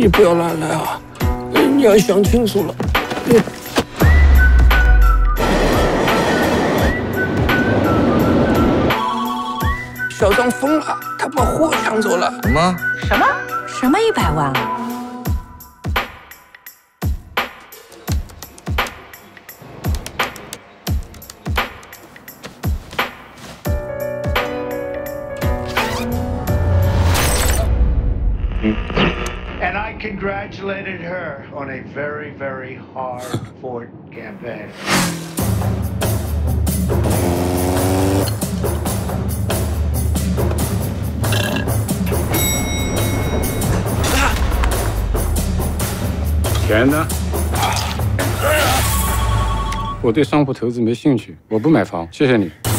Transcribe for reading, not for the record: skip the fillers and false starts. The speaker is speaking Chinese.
你不要乱来啊！你要想清楚了。小张疯了，他把货抢走了。 什么？ 什么100万？ And I congratulated her on a very, very hard-fought campaign. 钱呢？我对商铺投资没兴趣，我不买房，谢谢你。